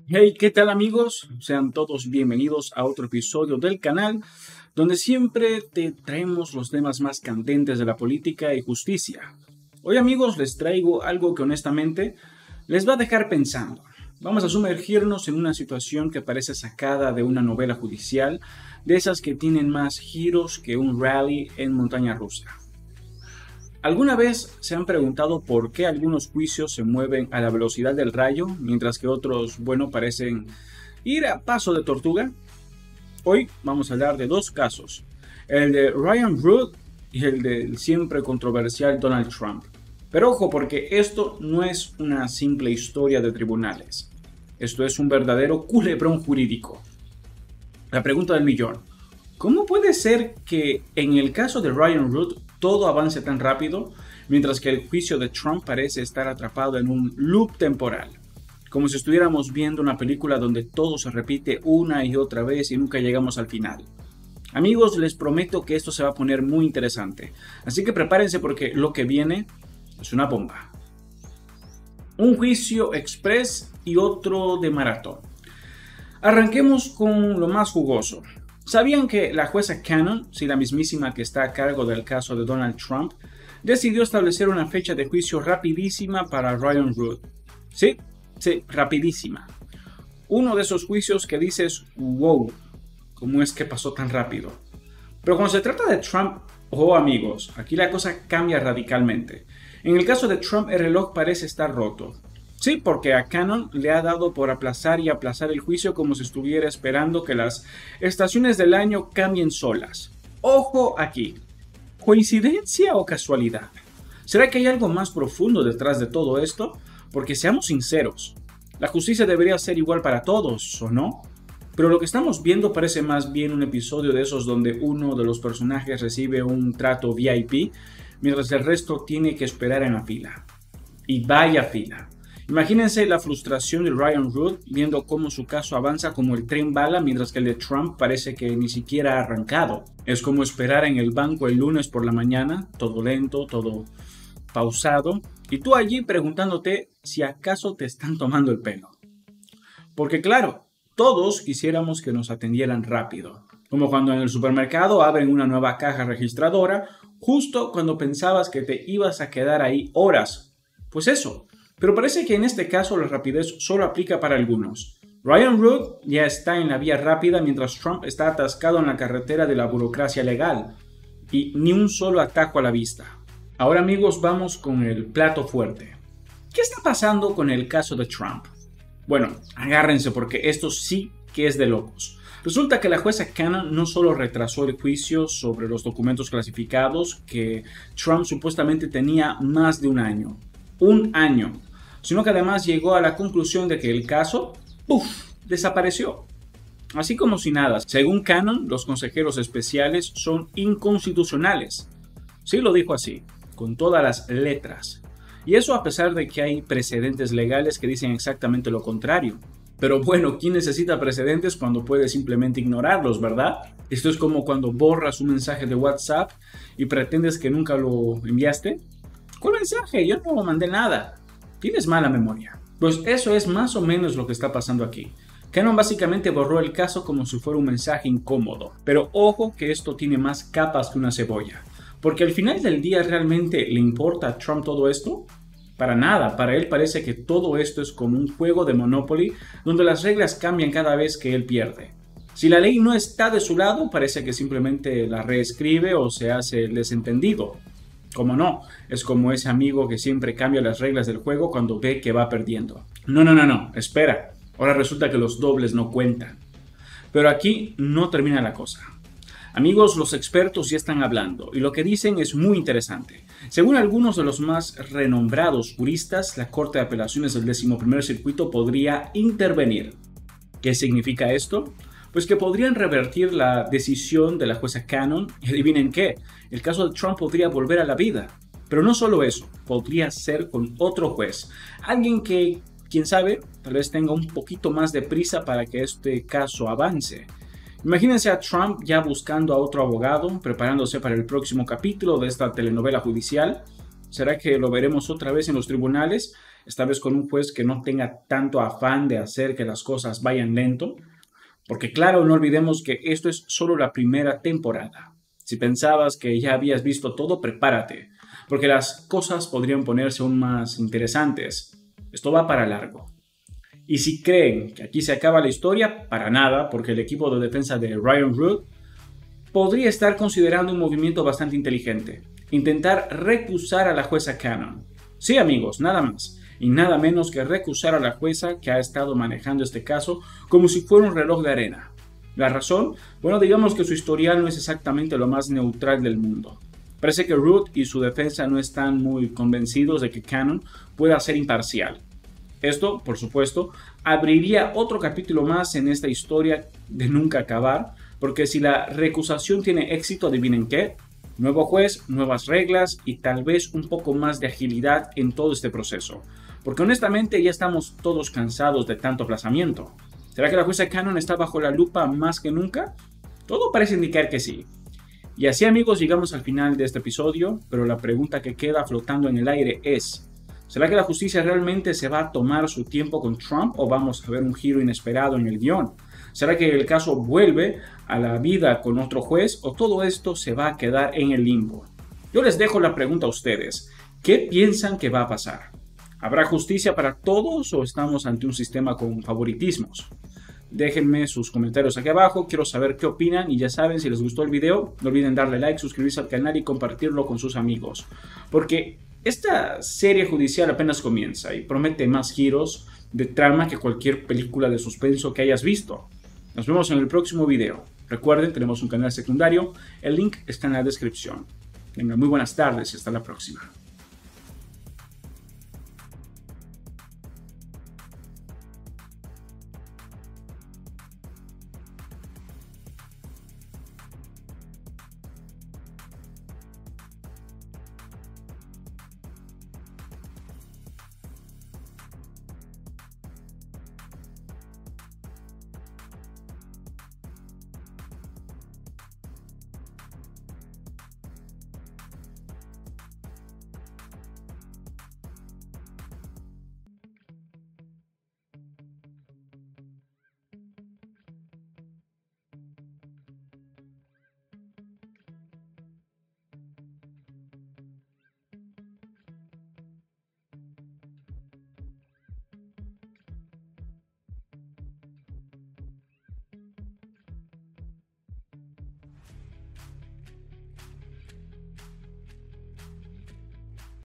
Hey, ¿qué tal amigos? Sean todos bienvenidos a otro episodio del canal, donde siempre te traemos los temas más candentes de la política y justicia. Hoy amigos les traigo algo que honestamente les va a dejar pensando. Vamos a sumergirnos en una situación que parece sacada de una novela judicial, de esas que tienen más giros que un rally en montaña rusa. ¿Alguna vez se han preguntado por qué algunos juicios se mueven a la velocidad del rayo, mientras que otros, parecen ir a paso de tortuga? Hoy vamos a hablar de dos casos, el de Ryan Root y el del siempre controversial Donald Trump. Pero ojo, porque esto no es una simple historia de tribunales. Esto es un verdadero culebrón jurídico. La pregunta del millón: ¿cómo puede ser que en el caso de Ryan Root todo avance tan rápido, mientras que el juicio de Trump parece estar atrapado en un loop temporal? Como si estuviéramos viendo una película donde todo se repite una y otra vez y nunca llegamos al final. Amigos, les prometo que esto se va a poner muy interesante, así que prepárense porque lo que viene es una bomba. Un juicio express y otro de maratón. Arranquemos con lo más jugoso. ¿Sabían que la jueza Cannon, la mismísima que está a cargo del caso de Donald Trump, decidió establecer una fecha de juicio rapidísima para Ryan Root? Sí, rapidísima. Uno de esos juicios que dices, wow, ¿cómo es que pasó tan rápido? Pero cuando se trata de Trump, amigos, aquí la cosa cambia radicalmente. En el caso de Trump, el reloj parece estar roto. Sí, porque a Cannon le ha dado por aplazar y aplazar el juicio como si estuviera esperando que las estaciones del año cambien solas. Ojo aquí. ¿Coincidencia o casualidad? ¿Será que hay algo más profundo detrás de todo esto? Porque seamos sinceros, la justicia debería ser igual para todos, ¿o no? Pero lo que estamos viendo parece más bien un episodio de esos donde uno de los personajes recibe un trato VIP, mientras el resto tiene que esperar en la fila. Y vaya fila. Imagínense la frustración de Ryan Root viendo cómo su caso avanza como el tren bala, mientras que el de Trump parece que ni siquiera ha arrancado. Es como esperar en el banco el lunes por la mañana, todo lento, todo pausado, y tú allí preguntándote si acaso te están tomando el pelo. Porque claro, todos quisiéramos que nos atendieran rápido, como cuando en el supermercado abren una nueva caja registradora, justo cuando pensabas que te ibas a quedar ahí horas. Pues eso. Pero parece que en este caso la rapidez solo aplica para algunos. Ryan Root ya está en la vía rápida mientras Trump está atascado en la carretera de la burocracia legal. Y ni un solo atajo a la vista. Ahora amigos, vamos con el plato fuerte. ¿Qué está pasando con el caso de Trump? Bueno, agárrense porque esto sí que es de locos. Resulta que la jueza Cannon no solo retrasó el juicio sobre los documentos clasificados que Trump supuestamente tenía más de un año, sino que además llegó a la conclusión de que el caso, desapareció. Así como si nada, según Cannon, los consejeros especiales son inconstitucionales. Sí, lo dijo así, con todas las letras. Y eso a pesar de que hay precedentes legales que dicen exactamente lo contrario. Pero bueno, ¿quién necesita precedentes cuando puede simplemente ignorarlos, verdad? Esto es como cuando borras un mensaje de WhatsApp y pretendes que nunca lo enviaste. ¿Cuál mensaje? Yo no mandé nada. Tienes mala memoria. Pues eso es más o menos lo que está pasando aquí. Cannon básicamente borró el caso como si fuera un mensaje incómodo. Pero ojo que esto tiene más capas que una cebolla. Porque al final del día, ¿realmente le importa a Trump todo esto? Para nada, para él parece que todo esto es como un juego de Monopoly donde las reglas cambian cada vez que él pierde. Si la ley no está de su lado, parece que simplemente la reescribe o se hace el desentendido. Como no, es como ese amigo que siempre cambia las reglas del juego cuando ve que va perdiendo. No, espera, ahora resulta que los dobles no cuentan. Pero aquí no termina la cosa. Amigos, los expertos ya están hablando y lo que dicen es muy interesante. Según algunos de los más renombrados juristas, la Corte de Apelaciones del 11º Circuito podría intervenir. ¿Qué significa esto? Pues que podrían revertir la decisión de la jueza Cannon y adivinen qué, el caso de Trump podría volver a la vida. Pero no solo eso, podría ser con otro juez, alguien que, quién sabe, tal vez tenga un poquito más de prisa para que este caso avance. Imagínense a Trump ya buscando a otro abogado, preparándose para el próximo capítulo de esta telenovela judicial. ¿Será que lo veremos otra vez en los tribunales? Esta vez con un juez que no tenga tanto afán de hacer que las cosas vayan lento. Porque claro, no olvidemos que esto es solo la primera temporada. Si pensabas que ya habías visto todo, prepárate, porque las cosas podrían ponerse aún más interesantes. Esto va para largo. Y si creen que aquí se acaba la historia, para nada, porque el equipo de defensa de Ryan Root podría estar considerando un movimiento bastante inteligente. Intentar recusar a la jueza Cannon. Sí, amigos, nada más y nada menos que recusar a la jueza que ha estado manejando este caso como si fuera un reloj de arena. ¿La razón? Bueno, digamos que su historial no es exactamente lo más neutral del mundo. Parece que Root y su defensa no están muy convencidos de que Cannon pueda ser imparcial. Esto, por supuesto, abriría otro capítulo más en esta historia de nunca acabar, porque si la recusación tiene éxito, adivinen qué, nuevo juez, nuevas reglas y tal vez un poco más de agilidad en todo este proceso. Porque honestamente ya estamos todos cansados de tanto aplazamiento. ¿Será que la jueza Cannon está bajo la lupa más que nunca? Todo parece indicar que sí. Y así, amigos, llegamos al final de este episodio, pero la pregunta que queda flotando en el aire es: ¿será que la justicia realmente se va a tomar su tiempo con Trump o vamos a ver un giro inesperado en el guión? ¿Será que el caso vuelve a la vida con otro juez o todo esto se va a quedar en el limbo? Yo les dejo la pregunta a ustedes. ¿Qué piensan que va a pasar? ¿Habrá justicia para todos o estamos ante un sistema con favoritismos? Déjenme sus comentarios aquí abajo, quiero saber qué opinan y ya saben, si les gustó el video, no olviden darle like, suscribirse al canal y compartirlo con sus amigos. Porque esta serie judicial apenas comienza y promete más giros de trama que cualquier película de suspenso que hayas visto. Nos vemos en el próximo video. Recuerden, tenemos un canal secundario, el link está en la descripción. Tengan muy buenas tardes y hasta la próxima.